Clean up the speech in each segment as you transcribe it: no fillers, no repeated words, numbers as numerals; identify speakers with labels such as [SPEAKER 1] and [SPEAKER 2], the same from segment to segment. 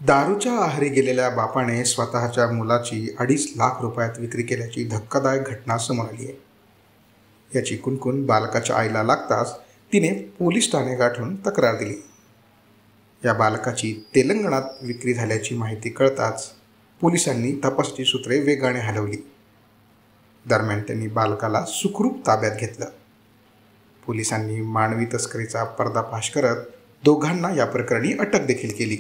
[SPEAKER 1] दारूच्या आहारी गेलेल्या बापाने स्वतःच्या मुलाची 2.5 लाख रुपयात विक्री केल्याची धक्कादायक घटना समोर आली आहे. याची कुणकुण बालकाच्या आईला लागताच तिने पोलीस ठाणे गाठून तक्रार दिली. या बालकाची तेलंगणात विक्री झाल्याची माहिती कळताच पोलिसांनी तपासाची सूत्रे वेगाने हलवली. दरम्यान त्यांनी बालकाला सुखरूप ताब्यात घेतलं. पोलिसांनी मानवी तस्करीचा पर्दाफाश करत दोघांना या प्रकरणी अटक देखील केली.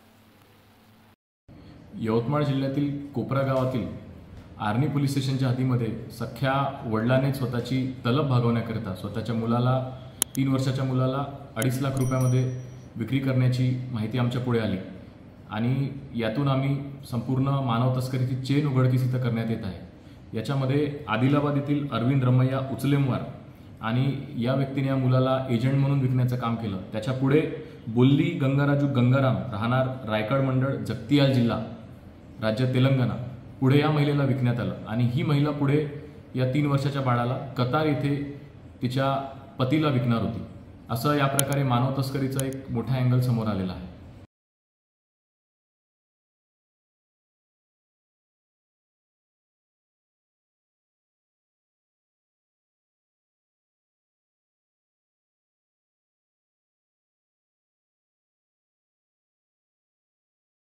[SPEAKER 2] यवतमाळ जिल्ह्यातील कोपरा गावातील आर्णी पोलीस स्टेशनच्या हद्दीमध्ये सख्या वडिलांनी स्वतःची तलब भागवण्याकरिता स्वतःच्या मुलाला 3 वर्षाच्या मुलाला 2.5 लाख रुपयामध्ये विक्री करण्याची माहिती आमच्या पुढे आली आणि यातून आम्ही संपूर्ण मानव तस्करीची चेन उघडकीस इथं करण्यात येत आहे. याच्यामध्ये आदिलाबाद येथील अरविंद रमैया उचलेमवार आणि या व्यक्तीने या मुलाला एजंट म्हणून विकण्याचं काम केलं. त्याच्या पुढे बोल्ली गंगाराजू गंगाराम राहणार रायगड मंडळ जगतियाल जिल्हा राज्य तेलंगणा पुढे या महिलेला विकण्यात आलं आणि ही महिला पुढे या 3 वर्षाच्या बाळाला कतार येथे तिच्या पतीला विकणार होती. असं या प्रकारे मानव तस्करीचा एक मोठा अँगल समोर आलेला आहे.